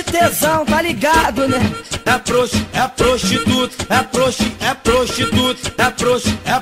de tesão, tá ligado, né? É prostituto, é prostituto, é prostituto, é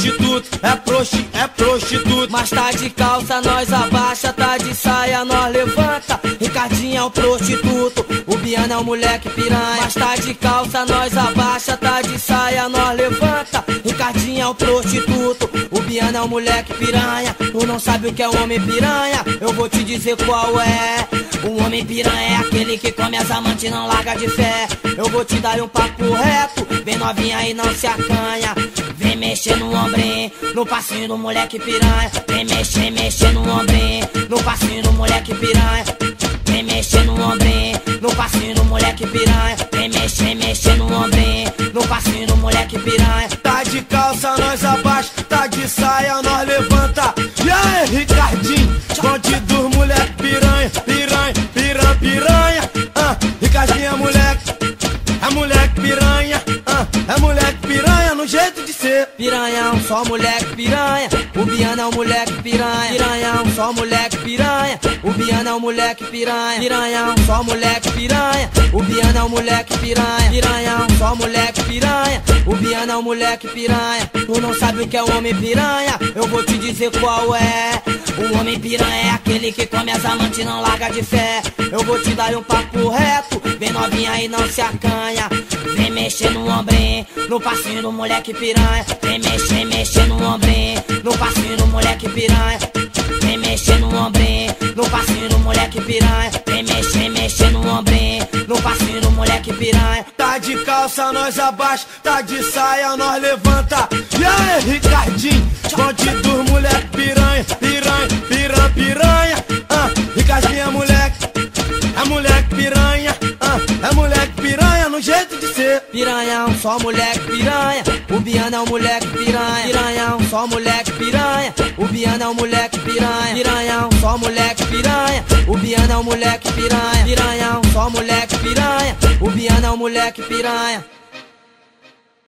prostituto. Mas tá de calça, nós abaixa, tá de saia, nós levanta. Ricardinho é o prostituto, o Biano é o moleque piranha. Mas tá de calça, nós abaixa, tá de saia, nós levanta. Ricardinho é o prostituto, o Biano é o moleque piranha. Tu não sabe o que é o homem piranha? Eu vou te dizer qual é. O homem piranha é aquele que come as amantes e não larga de fé. Eu vou te dar um papo reto, vem novinha e não se acanha. Vem mexer no ombrinho, no passinho do moleque piranha. Vem mexer no ombrinho, no passinho do moleque piranha. Vem mexer no ombrinho, no passinho do moleque piranha. Vem mexer no ombrinho, no passinho do moleque piranha. Tá de calça, nós abaixa, tá de saia, nós levanta. E aí, Ricardinho, bonde dos moleque piranha, piranha. Ricardinho é moleque piranha, é moleque piranha no jeito de ser. Piranhão, só moleque piranha, o Biano é o moleque piranha. Piranhão, só moleque piranha, o Biano é o moleque piranha. Piranhão, só moleque piranha, o Biano é o moleque piranha. Piranhão, só moleque piranha, o Biano é o moleque piranha. Tu não sabe o que é o homem piranha? Eu vou te dizer qual é. O homem piranha é aquele que come as amantes e não larga de fé. Eu vou te dar um papo reto, vem novinha e não se acanha. Vem mexer no ombrinho, no passinho do moleque piranha. Vem mexer no ombrinho, no passinho do moleque piranha. Vem mexer no ombrinho, no passinho do moleque piranha. Vem mexer no ombrinho, no passinho do moleque piranha. Tá de calça, nós abaixa, tá de saia, nós levanta. E aí, Ricardinho, bonde dos moleque piranha. Ricardinho é moleque piranha, é moleque piranha no jeito de ser. Piranhão, só moleque piranha, o Biano é o moleque piranha. Piranhão, só moleque piranha, o Biano é o moleque piranha. Piranhão, só moleque piranha, o Biano é o moleque piranha. Piranhão, só moleque piranha, o Biano é o moleque piranha.